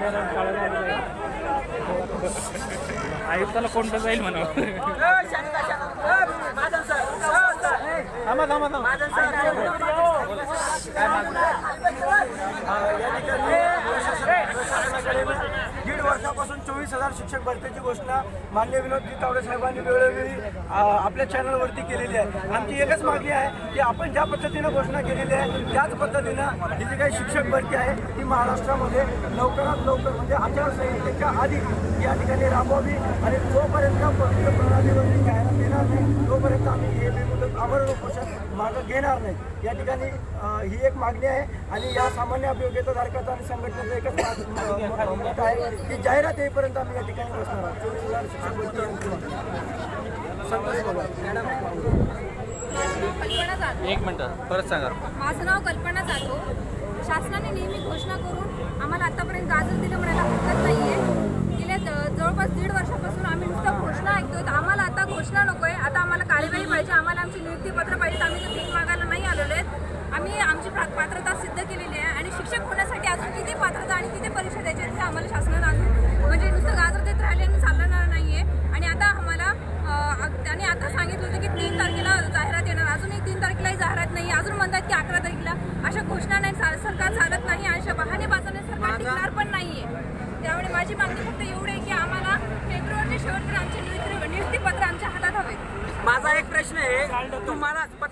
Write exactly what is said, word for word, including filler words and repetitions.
आयुक्ताला कोणतं जाईल म्हणा. थांबा थांबा थांबा. दीड वर्षापासून चोवीस हजार शिक्षक भरतीची घोषणा माननीय विनोदजी तावडे साहेबांनी वेळोवेळी आपल्या चॅनलवरती केलेली आहे. आमची एकच मागणी आहे की आपण ज्या पद्धतीनं घोषणा केलेली आहे त्याच पद्धतीनं ही जी काही शिक्षक भरती आहे ती महाराष्ट्रामध्ये लवकरात लवकर म्हणजे आचारसंहितेच्या आधी या ठिकाणी राबवावी आणि जोपर्यंत पवित्र प्रणालीवरती जाहिरात येणार नाही तोपर्यंत आम्ही हे बेमुदत आमरण उपोषण मागं घेणार नाही. या ठिकाणी ही एक मागणी आहे आणि या सामान्य अभियोग्यताधारकाचा आणि संघटनेचं एकच मत आहे की जाहिरात येईपर्यंत आम्ही या ठिकाणी बसणार आहोत. चोवीस हजार शिक्षक भरती एक मिनटं परत सांगा. माझं नाव कल्पना जाधव. शासनाने नेहमी घोषणा करून आम्हाला आतापर्यंत गाजर दिलं म्हणायला हरकत नाही आहे. गेल्या जवळपास दीड वर्षापासून आम्ही नुसतं घोषणा ऐकतोय. आम्हाला आता घोषणा नको आहे, आता आम्हाला कार्यवाही पाहिजे, आम्हाला आमची नियुक्तीपत्र पाहिजे. आम्ही तर भीक मागायला नाही आलेलो आहेत. आम्ही आमची पात्रता सिद्ध केलेली आहे आणि शिक्षक होण्यासाठी अजून किती पात्रता आणि किती परीक्षा द्यायची ते आम्हाला शासनानं अजून म्हणजे नुसतं गाजर देत राहिल्याने चालणार नाही आहे. आणि आता आम्हाला त्यांनी आता सांगितलं होतं की तीन तारखेला जाहिरात येणार. अजूनही तीन तारखेलाही जाहिरात नाही. अजून म्हणतात की अकरा तारखेला. अशा घोषणा नाही, सरकार चालत नाही. अशा बहाणेबाजाने सरकार टिकणार पण नाही आहे. त्यामुळे माझी मागणी फक्त एवढी आहे की आम्हाला फेब्रुवारीच्या शेवटपर्यंत आमचे नियुक्तीपत्र आमच्या हातात हवे. माझा एक प्रश्न आहे तुम्हाला